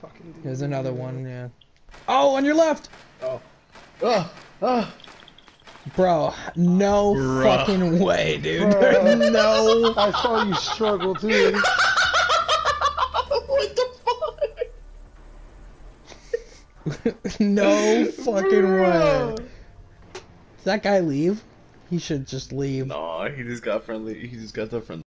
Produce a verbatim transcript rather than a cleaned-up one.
fucking dude. There's another one, yeah. Oh, on your left! Oh. Oh! Oh! Bro, no Bruh. fucking way, dude. Bruh. No. I saw you struggle too. What the fuck? No fucking Bruh. way. Does that guy leave? He should just leave. No, he just got friendly. He just got the friendly.